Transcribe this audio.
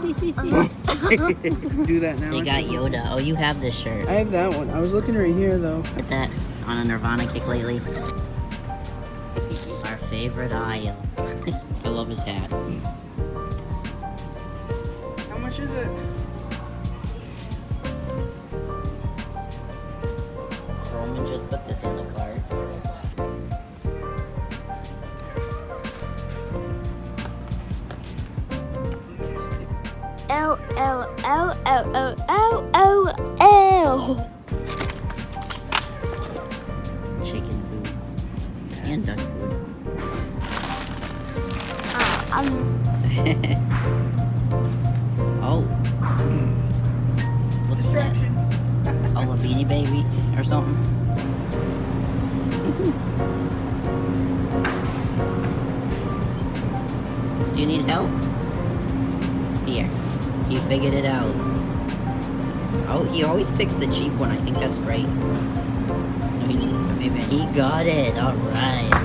Do that now. They got Yoda. Oh, you have this shirt. I have that one. I was looking right here though. Get that on a Nirvana kick lately. Our favorite aisle. I love his hat. How much is it? Roman just put this in the cart. Ow, ow, ow, ow, ow, ow, ow, ow. Chicken food. And duck food. Oh. What's Distraction. that? Oh, a Beanie Baby or something? Do you need help? Here. He figured it out. Oh, he always picks the cheap one. I think that's great. Maybe he got it. All right.